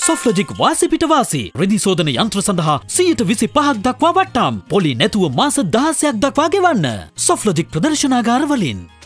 Softlogic වාසි පිට වාසි රෙදි සෝදන යන්ත්‍ර සඳහා 125ක් දක්වා වට්ටම් පොලි නැතුව මාස 16ක් දක්වා ගෙවන්න Softlogic ප්‍රදර්ශනාගාර වලින්